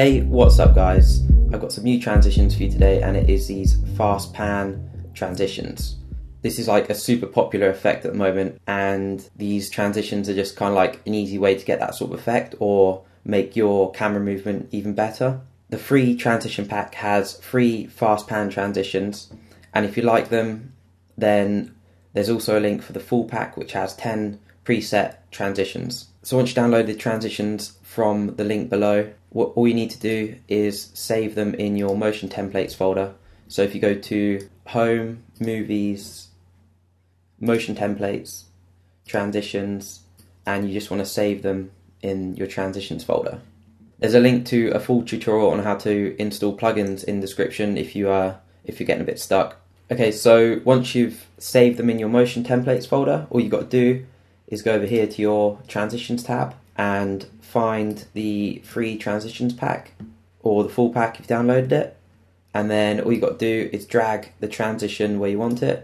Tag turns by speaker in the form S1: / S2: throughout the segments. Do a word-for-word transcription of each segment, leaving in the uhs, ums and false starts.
S1: Hey, what's up guys? I've got some new transitions for you today, and it is these fast pan transitions. This is like a super popular effect at the moment, and these transitions are just kind of like an easy way to get that sort of effect or make your camera movement even better. The free transition pack has three fast pan transitions, and if you like them, then there's also a link for the full pack which has ten preset transitions. So once you download the transitions from the link below, what all you need to do is save them in your motion templates folder. So if you go to Home, Movies, Motion Templates, Transitions, and you just want to save them in your transitions folder. There's a link to a full tutorial on how to install plugins in the description if you are if you're getting a bit stuck. Okay, so once you've saved them in your motion templates folder, all you've got to do is go over here to your transitions tab and find the free transitions pack or the full pack if you downloaded it, and then all you've got to do is drag the transition where you want it,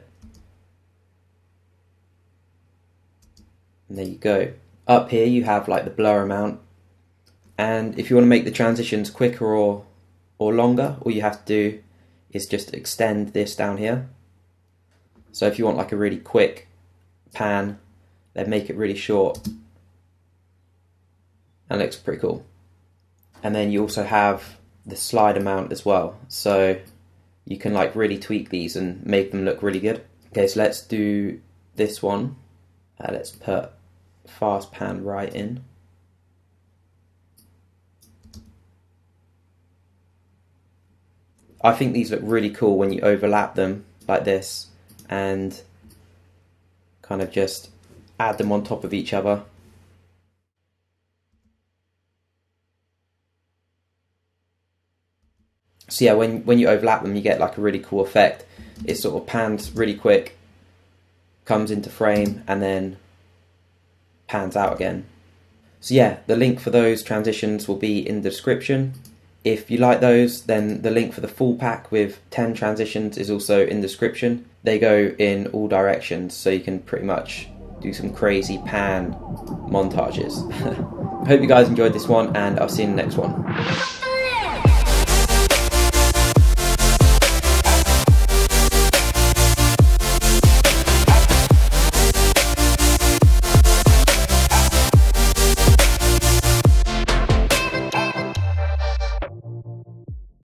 S1: and there you go. Up here you have like the blur amount, and if you want to make the transitions quicker or or longer, all you have to do is just extend this down here. So if you want like a really quick pan, then make it really short. That looks pretty cool. And then you also have the slide amount as well, so you can like really tweak these and make them look really good. Okay, so let's do this one. Uh, let's put fast pan right in. I think these look really cool when you overlap them like this and kind of just add them on top of each other. So yeah, when, when you overlap them, you get like a really cool effect. It sort of pans really quick, comes into frame, and then pans out again. So yeah, the link for those transitions will be in the description. If you like those, then the link for the full pack with ten transitions is also in the description. They go in all directions, so you can pretty much do some crazy pan montages. I hope you guys enjoyed this one, and I'll see you in the next one.